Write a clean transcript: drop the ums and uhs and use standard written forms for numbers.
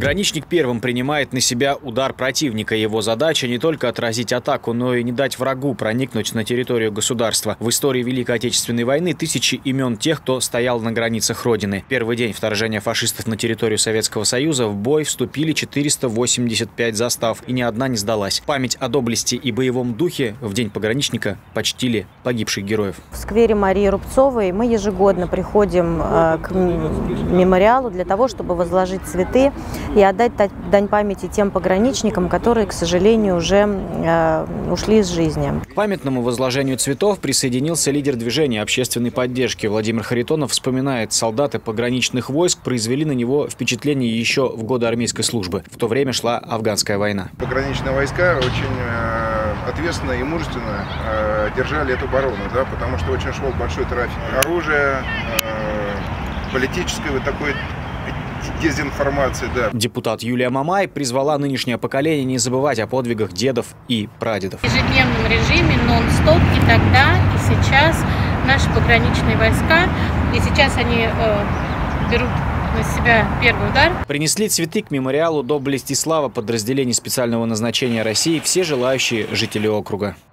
Пограничник первым принимает на себя удар противника. Его задача не только отразить атаку, но и не дать врагу проникнуть на территорию государства. В истории Великой Отечественной войны тысячи имен тех, кто стоял на границах Родины. Первый день вторжения фашистов на территорию Советского Союза в бой вступили 485 застав, и ни одна не сдалась. Память о доблести и боевом духе в День пограничника почтили погибших героев. В сквере Марии Рубцовой мы ежегодно приходим к мемориалу для того, чтобы возложить цветы и отдать дань памяти тем пограничникам, которые, к сожалению, уже ушли из жизни. К памятному возложению цветов присоединился лидер движения общественной поддержки. Владимир Харитонов вспоминает, солдаты пограничных войск произвели на него впечатление еще в годы армейской службы. В то время шла афганская война. Пограничные войска очень ответственно и мужественно держали эту оборону, потому что очень шел большой трафик оружия, политической вот такой дезинформации. Депутат Юлия Мамай призвала нынешнее поколение не забывать о подвигах дедов и прадедов. В ежедневном режиме нон-стоп и тогда, и сейчас наши пограничные войска, и сейчас они берут на себя первый удар. Принесли цветы к мемориалу «Доблесть и слава» подразделений специального назначения России все желающие жители округа.